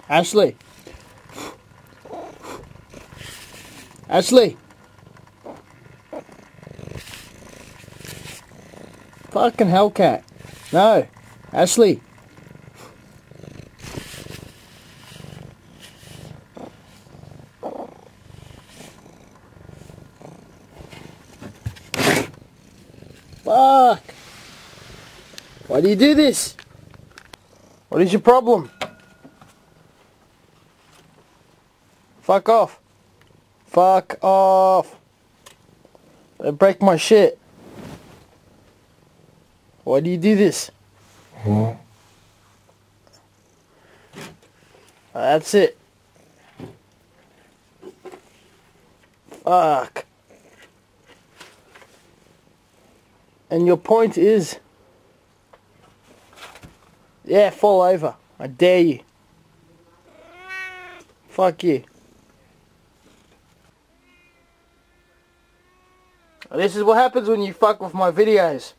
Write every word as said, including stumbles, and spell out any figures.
Ashley. Ashley. Fucking Hellcat. No. Ashley. Fuck. Why do you do this? What is your problem? Fuck off. Fuck off. Don't break my shit. Why do you do this? Huh? That's it. Fuck. And your point is... Yeah, fall over. I dare you. Fuck you. This is what happens when you fuck with my videos.